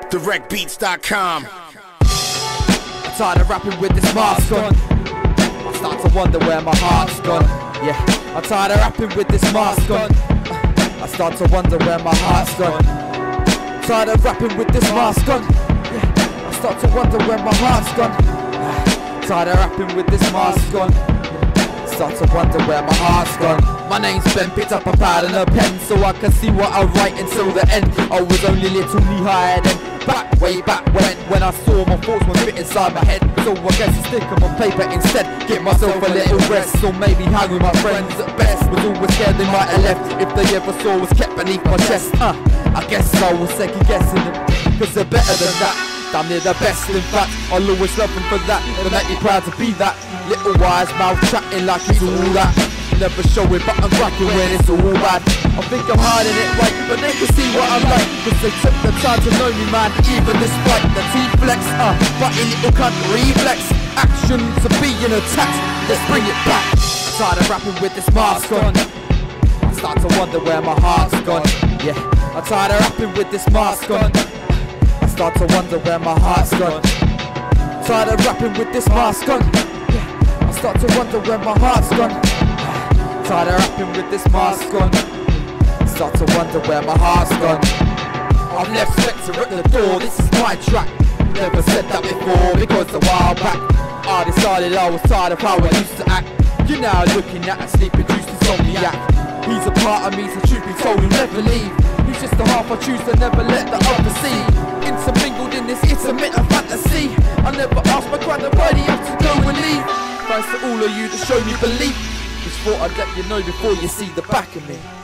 DirectBeats.com. I'm tired of rapping with this mask on. I start to wonder where my heart's gone. Yeah, I'm tired of rapping with this mask on. I start to wonder where my heart's gone. Tired of rapping with this mask on. Yeah, I start to wonder where my heart's gone. Tired of rapping with this mask on. Start to wonder where my heart's gone. My name's Ben, picked up a pad and a pen so I can see what I write until the end. I was only little knee higher then. Way back when I saw my thoughts were fit inside my head. So I guess I stick them on paper instead. Get myself a little rest. So maybe hang with my friends at best. Was always scared they might have left. If they ever saw was kept beneath my chest. I guess I was second guessing them, cause they're better than that. Damn near the best in fact. I'll always love them for that. They make me proud to be that. Little wise mouth chatting like it's all that. Never show it but I'm rocking when it's all bad. I think I'm hiding it right, but they can see what I'm like, cause they took the time to know me, man. Even despite the T-flex, but in little cunt reflex. Action to being attacked, let's bring it back. Tired of rapping with this mask on. I start to wonder where my heart's gone. Yeah, I'm tired of rapping with this mask on. I start to wonder where my heart's gone. Tired of rapping with this mask on. Yeah, I start to wonder where my heart's gone. Tired of rapping with this mask on. Start to wonder where my heart's gone. I've left Spectre at the door, this is my track. Never said that before because a while back I decided I was tired of how I used to act. You're now looking at a sleep-induced insomniac. He's a part of me, so truth be told he'll never leave. He's just the half I choose to never let the other see. Intermingled in this intermittent fantasy. I never asked my granddaddy up to go and leave. Thanks to all of you that showed me belief. Just thought I'd let you know before you see the back of me.